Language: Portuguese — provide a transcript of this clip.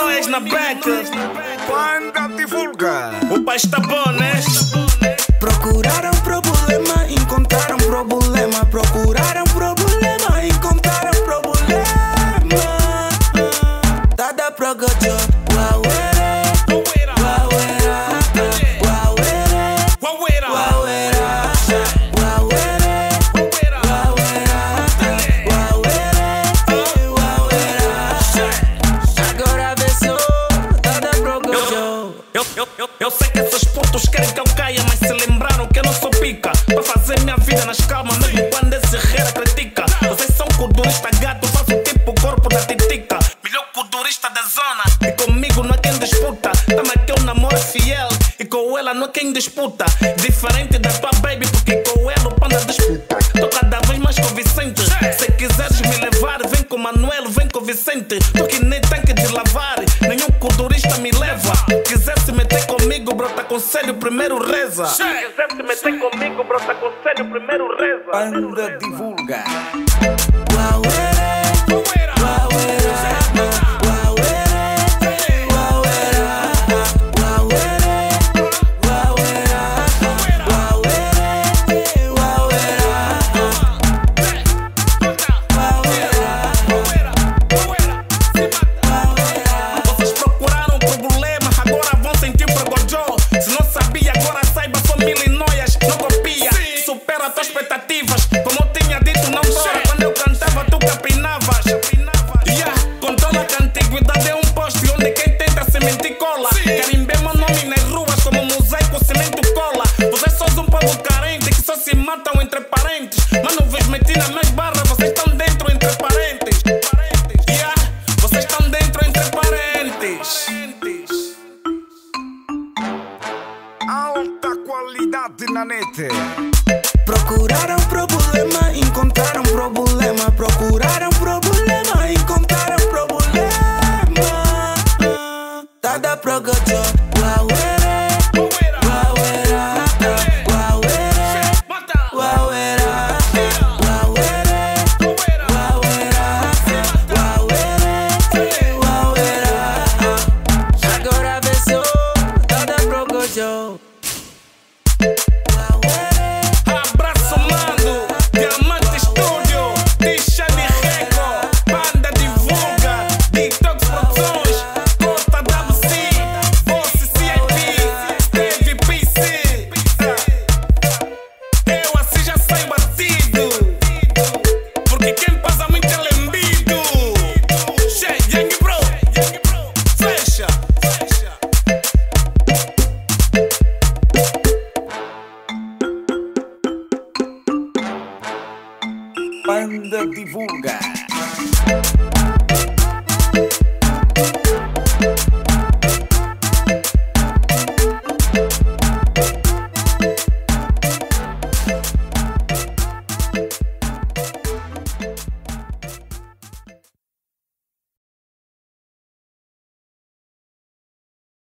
Noias na back. Panda, divulga. O pai está bom, né? Procuraram problema, encontraram problema. Procuraram problema, encontraram problema. Tada progojo, Wawera, Wawera, Wawera, Wawera, agora vê só, tada progojo. Eu sei que esses putos querem que eu caia, mas se lembraram que eu não sou pica. Pra fazer minha vida nas calmas, mesmo quando esse rei critica. Vocês são kudurista gato, faço tipo corpo da titica. Melhor kudurista da zona, e comigo não é quem disputa. Tamo aqui um namoro fiel, e com ela não é quem disputa. Diferente da tua baby, porque com ela o Panda disputa. Tô cada vez mais convincente. Se quiseres me levar, vem com Manuel, vem com Vicente. Tô que nem tanque de lavar, nenhum kudurista me leva. Quiser se meter comigo, brota conselho, primeiro reza. Quiser se meter comigo, brota conselho, primeiro reza. Panda, divulga. Wawera, Wawera, Vocês procuraram problema, agora vão sentir pregojo. Se não sabia, agora saiba, família e Noias não copia. Supera as tuas expectativas, como eu tinha dito, não dora. Quando eu cantava, tu capinavas. Controla que a antiguidade é um poste onde quem tenta semente cola. Carimbei meu nome nas ruas como mosaico, cimento cola. Vocês são um povo carente que só se matam entre parentes. Mas não vos meti na minhas barras, vocês estão dentro entre parentes. Vocês estão dentro entre parentes. Alta qualidade na net. procuraram problema, encontraram problema. Procuraram problema, encontraram problema. Tada progojo, Wawera, Wawera, Wawera, Wawera, Wawera. Agora vê só, tada progojo. Abraço, mano. Diamante Studio, Deixa de Reco, Panda Divulga, Detox Produções, Cota WC, Voce CIP, Steve PC. Eu assim já saio batido, porque quem passa muito é lembido. Young bro, fecha. Panda, divulga.